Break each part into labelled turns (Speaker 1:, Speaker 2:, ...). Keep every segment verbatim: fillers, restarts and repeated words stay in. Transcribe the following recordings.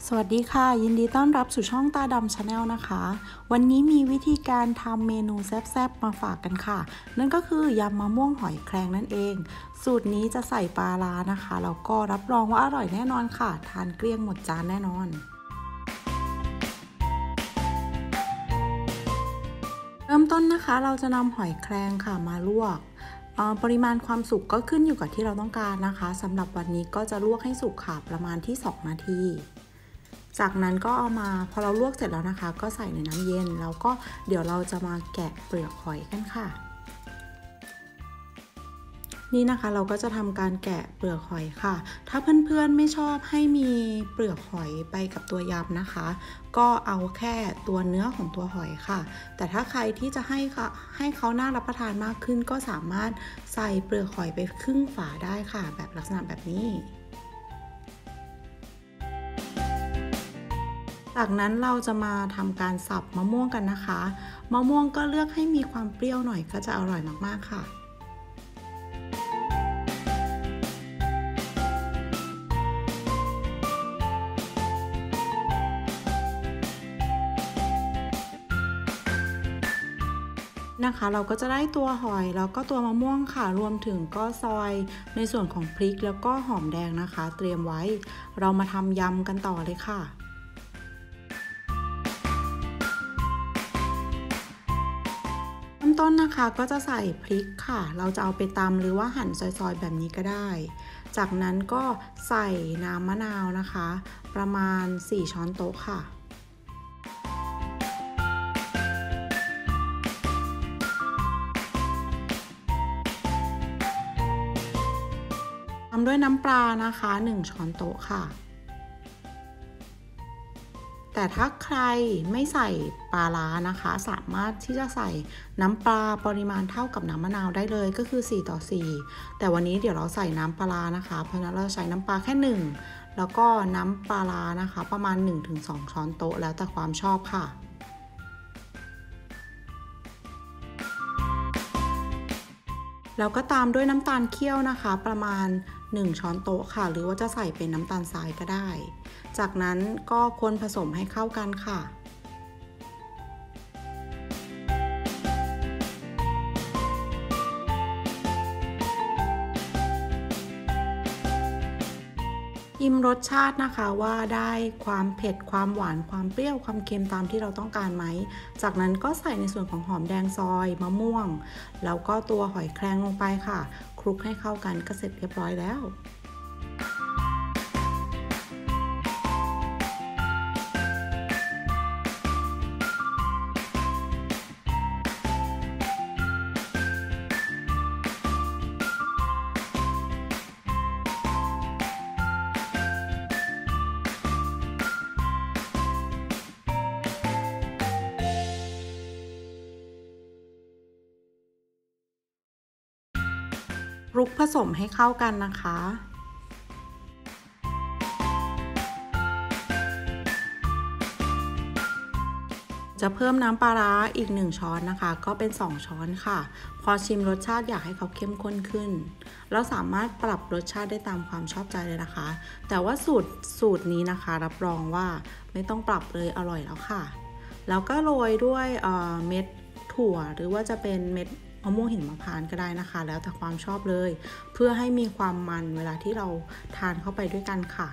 Speaker 1: สวัสดีค่ะยินดีต้อนรับสู่ช่องตาดำชาแนลนะคะวันนี้มีวิธีการทำเมนูแซ่บๆมาฝากกันค่ะนั่นก็คือยำมะม่วงหอยแครงนั่นเองสูตรนี้จะใส่ปลาร้านะคะแล้วก็รับรองว่าอร่อยแน่นอนค่ะทานเกลี้ยงหมดจานแน่นอนเริ่มต้นนะคะเราจะนำหอยแครงค่ะมาลวกปริมาณความสุกก็ขึ้นอยู่กับที่เราต้องการนะคะสำหรับวันนี้ก็จะลวกให้สุกค่ะประมาณที่สองนาทีจากนั้นก็เอามาพอเราลวกเสร็จแล้วนะคะก็ใส่ในน้ำเย็นแล้วก็เดี๋ยวเราจะมาแกะเปลือกหอยกันค่ะนี่นะคะเราก็จะทำการแกะเปลือกหอยค่ะถ้าเพื่อนๆไม่ชอบให้มีเปลือกหอยไปกับตัวยำนะคะก็เอาแค่ตัวเนื้อของตัวหอยค่ะแต่ถ้าใครที่จะให้ค่ะให้เขาน่ารับประทานมากขึ้นก็สามารถใส่เปลือกหอยไปครึ่งฝาได้ค่ะแบบลักษณะแบบนี้จากนั้นเราจะมาทำการสับมะม่วงกันนะคะมะม่วงก็เลือกให้มีความเปรี้ยวหน่อยก็จะอร่อยมากๆค่ะนะคะเราก็จะได้ตัวหอยแล้วก็ตัวมะม่วงค่ะรวมถึงก็ซอยในส่วนของพริกแล้วก็หอมแดงนะคะเตรียมไว้เรามาทำยำกันต่อเลยค่ะต้นนะคะก็จะใส่พริกค่ะเราจะเอาไปตำหรือว่าหั่นซอยๆแบบนี้ก็ได้จากนั้นก็ใส่น้ำมะนาวนะคะประมาณสี่ช้อนโต๊ะค่ะตามด้วยน้ำปลานะคะหนึ่งช้อนโต๊ะค่ะแต่ถ้าใครไม่ใส่ปลาร้านะคะสามารถที่จะใส่น้ำปลาปริมาณเท่ากับน้ำมะนาวได้เลยก็คือสี่ต่อสี่แต่วันนี้เดี๋ยวเราใส่น้ำปลาร้านะคะเพราะฉะนั้นเราใช้น้ำปลาแค่หนึ่งแล้วก็น้ำปลาร้านะคะประมาณ หนึ่งถึงสอง ช้อนโต๊ะแล้วแต่ความชอบค่ะแล้วก็ตามด้วยน้ำตาลเคี่ยวนะคะประมาณหนึ่งช้อนโต๊ะค่ะหรือว่าจะใส่เป็นน้ำตาลทรายก็ได้จากนั้นก็คนผสมให้เข้ากันค่ะชิมรสชาตินะคะว่าได้ความเผ็ดความหวานความเปรี้ยวความเค็มตามที่เราต้องการไหมจากนั้นก็ใส่ในส่วนของหอมแดงซอยมะม่วงแล้วก็ตัวหอยแครงลงไปค่ะคลุกให้เข้ากันก็เสร็จเรียบร้อยแล้วคลุกผสมให้เข้ากันนะคะจะเพิ่มน้ำปลาร้าอีกหนึ่งช้อนนะคะก็เป็นสองช้อนค่ะพอชิมรสชาติอยากให้เขาเข้มข้นขึ้นเราสามารถปรับรสชาติได้ตามความชอบใจเลยนะคะแต่ว่าสูตรสูตรนี้นะคะรับรองว่าไม่ต้องปรับเลยอร่อยแล้วค่ะแล้วก็โรยด้วยเม็ดถั่วหรือว่าจะเป็นเม็ดมะม่วงหิมพานต์ก็ได้นะคะแล้วแต่ความชอบเลยเพื่อให้มีความมันเวลาที่เราทานเข้าไปด้วยกันค่ะ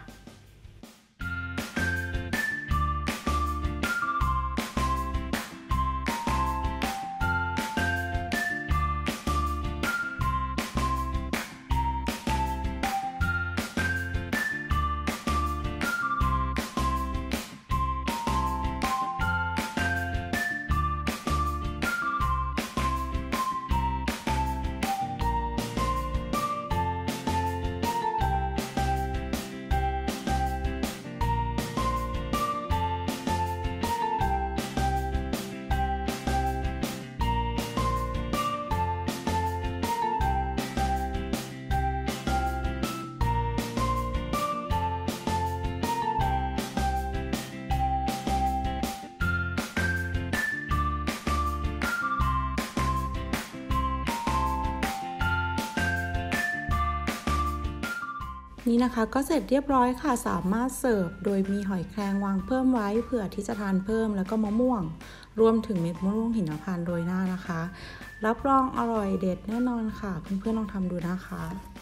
Speaker 1: นี่นะคะก็เสร็จเรียบร้อยค่ะสามารถเสิร์ฟโดยมีหอยแครงวางเพิ่มไว้เผื่อที่จะทานเพิ่มแล้วก็มะม่วงรวมถึงเม็ดมะม่วงหิมพานต์โรยหน้านะคะรับรองอร่อยเด็ดแน่นอนค่ะเพื่อนๆลองทำดูนะคะ